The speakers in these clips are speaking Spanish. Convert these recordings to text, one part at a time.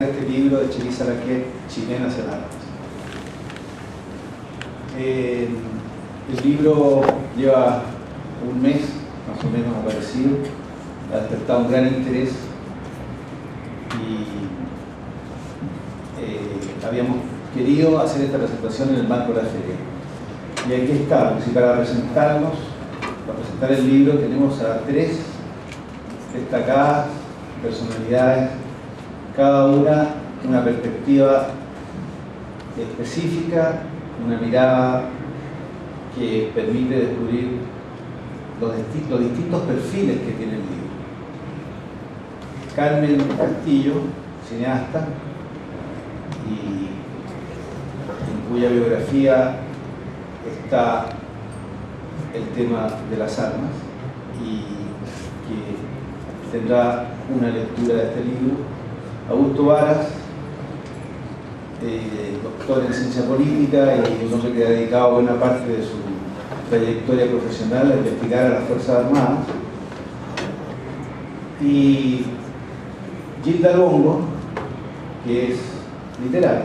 Este libro de Chelisa Laquet, Chilenas en Armas. El libro lleva un mes, más o menos, aparecido, ha despertado un gran interés y habíamos querido hacer esta presentación en el marco de la feria. Y aquí estamos, y para presentar el libro tenemos a tres destacadas personalidades, cada una perspectiva específica, una mirada que permite descubrir los distintos perfiles que tiene el libro. Carmen Castillo, cineasta, y en cuya biografía está el tema de las armas, y que tendrá una lectura de este libro. Augusto Varas, doctor en ciencia política y un hombre que ha dedicado buena parte de su trayectoria profesional a investigar a las Fuerzas Armadas. Y Gilda Longo, que es literata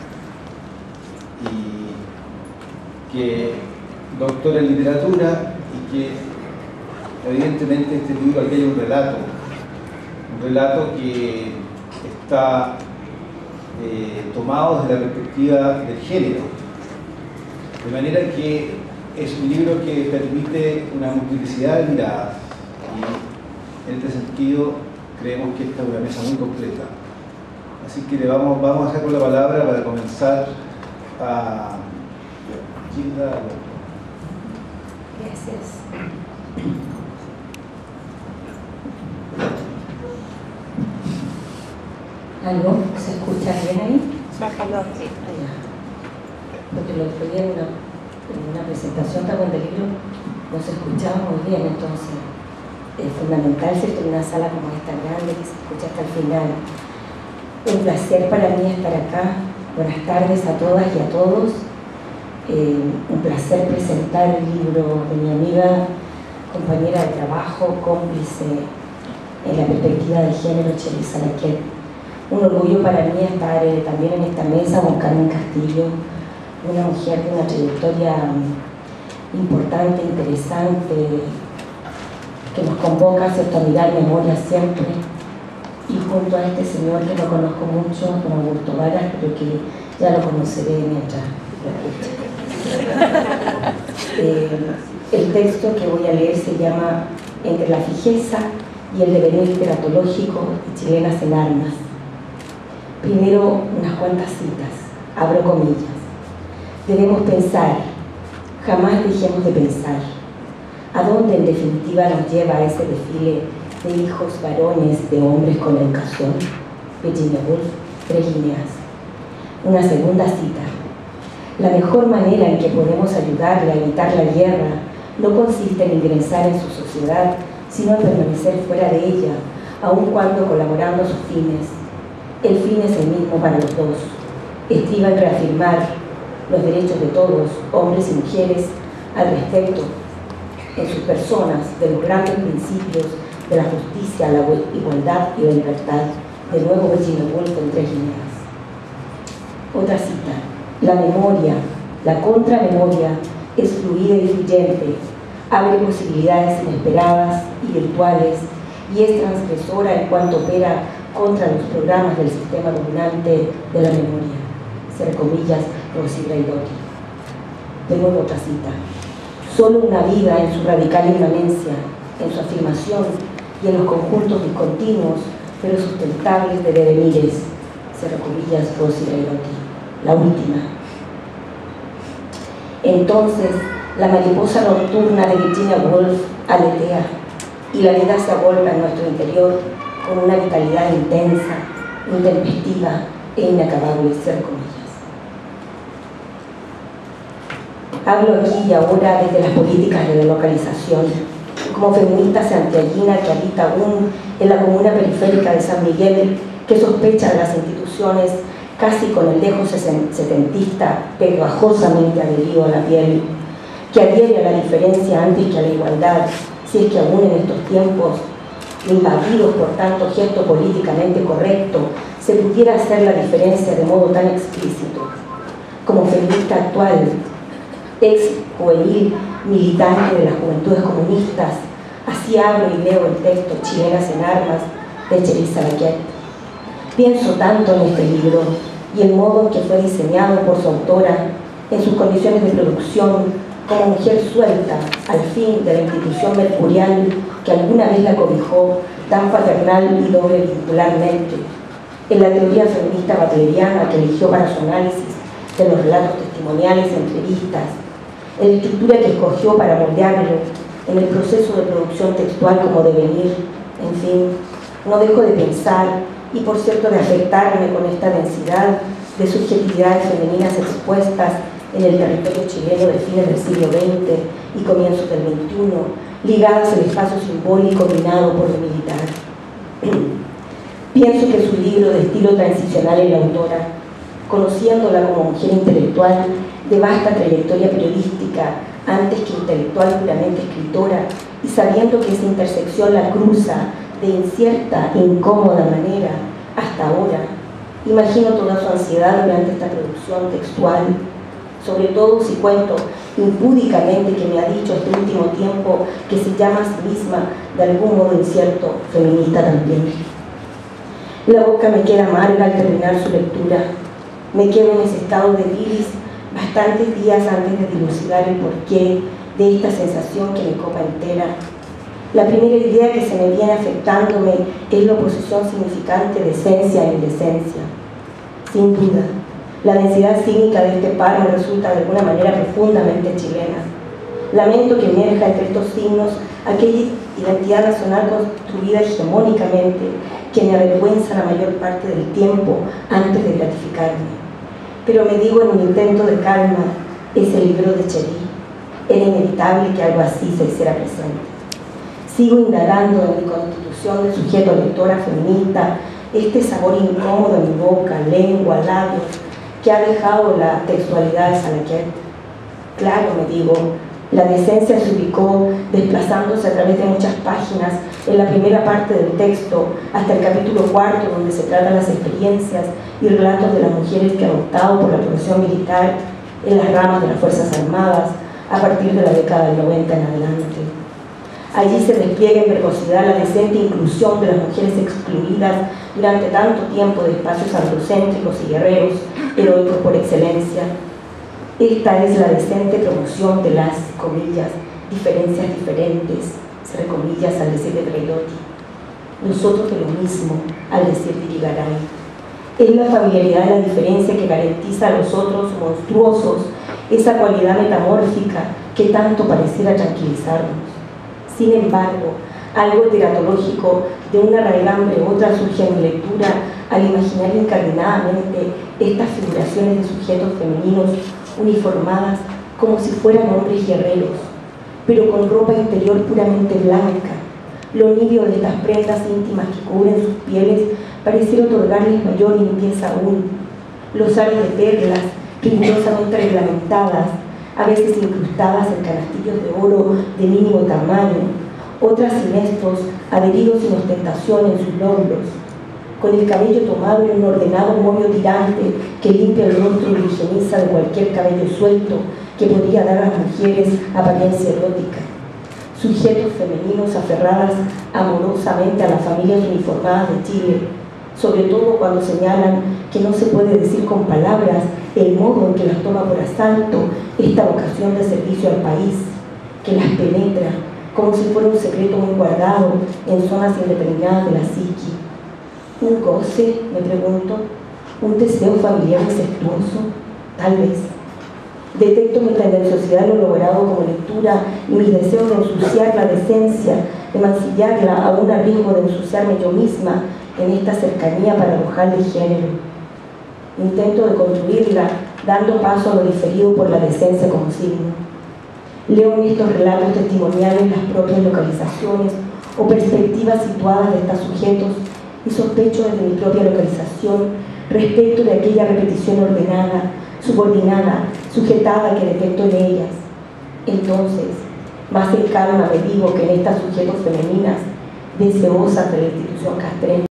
y que doctora en literatura, y que evidentemente este libro aquí hay un relato que está tomado desde la perspectiva del género, de manera que es un libro que permite una multiplicidad de miradas, y en este sentido creemos que esta es una mesa muy completa. Así que le vamos a dejar con la palabra para comenzar a Gilda. Gracias. ¿Algo? ¿Se escucha bien ahí? Bájalo, sí. Porque el otro día en una presentación también del libro no se escuchaba muy bien, entonces es fundamental, ¿cierto?, en una sala como esta grande que se escucha hasta el final. Un placer para mí estar acá. Buenas tardes a todas y a todos. Un placer presentar el libro de mi amiga, compañera de trabajo, cómplice en la perspectiva de género, Chelisa Laquet. Un orgullo para mí estar también en esta mesa con Carmen Castillo, una mujer de una trayectoria importante, interesante, que nos convoca, ¿cierto?, a mirar memoria siempre. Y junto a este señor que no conozco mucho, don Augusto Varas, pero que ya lo conoceré mientras lo escuche. El texto que voy a leer se llama Entre la fijeza y el devenir literatológico de Chilenas en Armas. Primero, unas cuantas citas, abro comillas. Debemos pensar, jamás dejemos de pensar. ¿A dónde en definitiva nos lleva ese desfile de hijos varones de hombres con educación? Virginia Woolf, 3 líneas. Una segunda cita. La mejor manera en que podemos ayudarle a evitar la guerra no consiste en ingresar en su sociedad, sino en permanecer fuera de ella, aun cuando colaborando a sus fines. El fin es el mismo para los dos. Estriba en reafirmar los derechos de todos, hombres y mujeres, al respecto, en sus personas, de los grandes principios de la justicia, la igualdad y la libertad. De nuevo, Virginia Woolf en 3 líneas. Otra cita. La memoria, la contramemoria, es fluida y fluyente, abre posibilidades inesperadas y virtuales, y es transgresora en cuanto opera contra los programas del sistema dominante de la memoria. Cierra comillas, Rosy Braidotti. De nuevo otra cita. Solo una vida en su radical inmanencia, en su afirmación y en los conjuntos discontinuos pero sustentables de devenires. Cierra comillas, Rosy Braidotti. La última. Entonces, la mariposa nocturna de Virginia Woolf aletea y la vida se agolpa en nuestro interior con una vitalidad intensa, intempestiva e inacabable. Cierra comillas. Hablo aquí y ahora desde las políticas de delocalización, como feminista santiaguina que habita aún en la comuna periférica de San Miguel, que sospecha de las instituciones casi con el dejo setentista pegajosamente adherido a la piel, que adhiere a la diferencia antes que a la igualdad, si es que aún en estos tiempos invadidos por tanto gesto políticamente correcto, se pudiera hacer la diferencia de modo tan explícito. Como feminista actual, ex juvenil, militante de las juventudes comunistas, así abro y leo el texto Chilenas en Armas de Cherissa Laquet. Pienso tanto en este libro y el modo en que fue diseñado por su autora, en sus condiciones de producción, como mujer suelta, al fin de la institución mercurial que alguna vez la cobijó, tan paternal y doble vincularmente, en la teoría feminista butleriana que eligió para su análisis de los relatos testimoniales y entrevistas, en la estructura que escogió para moldearlo, en el proceso de producción textual como devenir, en fin, no dejo de pensar y por cierto de afectarme con esta densidad de subjetividades femeninas expuestas en el territorio chileno de fines del siglo XX y comienzos del XXI, ligadas al espacio simbólico minado por lo militar. Pienso que su libro de estilo transicional en la autora, conociéndola como mujer intelectual de vasta trayectoria periodística, antes que intelectual puramente escritora, y sabiendo que esa intersección la cruza de incierta e incómoda manera hasta ahora, imagino toda su ansiedad durante esta producción textual, sobre todo si cuento impúdicamente que me ha dicho este último tiempo que se llama a sí misma de algún modo incierto, feminista también. La boca me queda amarga al terminar su lectura. Me quedo en ese estado de bilis bastantes días antes de dilucidar el porqué de esta sensación que me copa entera. La primera idea que se me viene afectándome es la oposición significante de esencia e indecencia. Sin duda, la densidad cínica de este par me resulta de alguna manera profundamente chilena. Lamento que emerja entre estos signos aquella identidad nacional construida hegemónicamente que me avergüenza la mayor parte del tiempo antes de gratificarme. Pero me digo en un intento de calma, ese libro de Cherí, era inevitable que algo así se hiciera presente. Sigo indagando en mi constitución de sujeto lectora feminista, este sabor incómodo en mi boca, lengua, labios, que ha dejado la textualidad de Salaquet. Claro, me digo, la decencia se ubicó desplazándose a través de muchas páginas en la primera parte del texto hasta el capítulo 4, donde se tratan las experiencias y relatos de las mujeres que han optado por la profesión militar en las ramas de las Fuerzas Armadas a partir de la década del 90 en adelante. Allí se despliega en verbosidad la decente inclusión de las mujeres excluidas durante tanto tiempo de espacios androcéntricos y guerreros, heroicos por excelencia. Esta es la decente promoción de las, comillas, diferencias diferentes, cierre comillas, al decir de Braidotti. Nosotros de lo mismo, al decir de Irigaray. Es la familiaridad de la diferencia que garantiza a los otros monstruosos esa cualidad metamórfica que tanto pareciera tranquilizarnos. Sin embargo, algo teratológico de una raigambre u otra surge en mi lectura al imaginar incardinadamente estas figuraciones de sujetos femeninos uniformadas como si fueran hombres guerreros, pero con ropa interior puramente blanca. Lo nibio de estas prendas íntimas que cubren sus pieles pareciera otorgarles mayor limpieza aún. Los aros de perlas, rigurosamente reglamentadas, a veces incrustadas en canastillos de oro de mínimo tamaño, otras siniestros, adheridos sin ostentación en sus lóbulos, con el cabello tomado en un ordenado moño tirante que limpia el rostro y higieniza de cualquier cabello suelto que podría dar a las mujeres apariencia erótica. Sujetos femeninos aferradas amorosamente a las familias uniformadas de Chile, sobre todo cuando señalan que no se puede decir con palabras el modo en que las toma por asalto esta vocación de servicio al país, que las penetra como si fuera un secreto muy guardado en zonas indeterminadas de la psiqui. ¿Un goce, me pregunto? ¿Un deseo familiar incestuoso? Tal vez. Detecto mi tendenciosidad en lo logrado como lectura y mis deseos de ensuciar la decencia, de mancillarla aún a riesgo de ensuciarme yo misma en esta cercanía paradojal de género. Intento de construirla dando paso a lo diferido por la decencia como signo. Leo en estos relatos testimoniales las propias localizaciones o perspectivas situadas de estos sujetos y sospecho desde mi propia localización respecto de aquella repetición ordenada, subordinada, sujetada que detecto en ellas. Entonces, más en calma me digo que en estas sujetos femeninas, deseosas de la institución castrense,